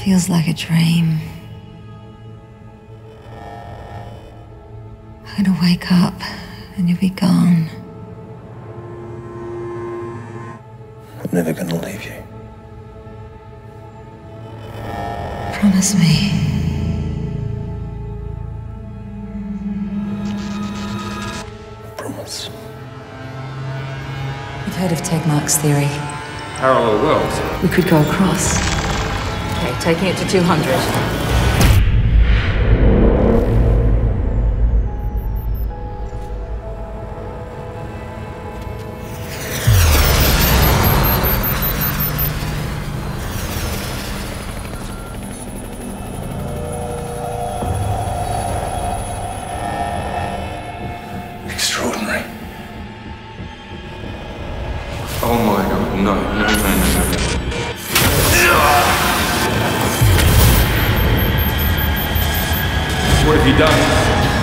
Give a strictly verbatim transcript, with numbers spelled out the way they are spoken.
Feels like a dream. I'm gonna wake up and you'll be gone. I'm never gonna leave you. Promise me. Promise. You've heard of Tegmark's theory. Parallel worlds. We could go across. Okay, taking it to two hundred. Extraordinary. Oh my god, no, no, no, no, no. What have you done?